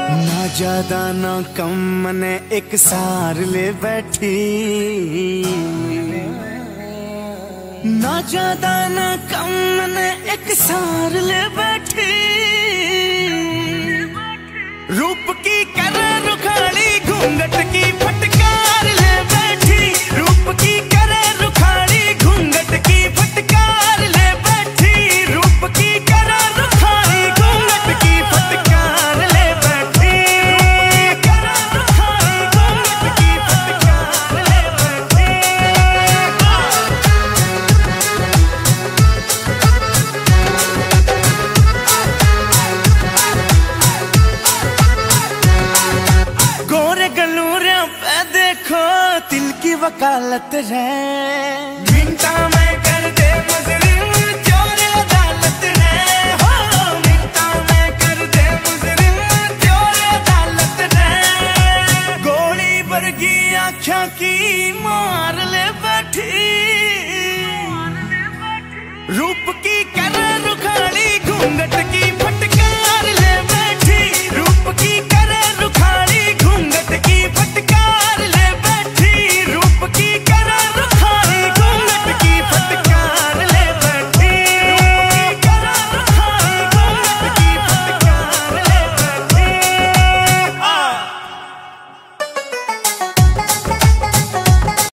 ना ज्यादा ना कम मने एक सार ले बैठी, ना ज्यादा ना कम मने एक सार ले बैठी। रूप की कर रुखाड़ी घूंघट की फटकार ले बैठी, रूप की कर रुखाड़ी घूंघट की फटकार ले बैठी, रूप की कर रुखाड़ी घूंघट की फटकार ले बैठी, कर रुखाड़ी घूंघट की फटकार ले बैठी। गोरे गलूरियों पे देखो तिल की वकालत है, मिनटा में कर दे मजर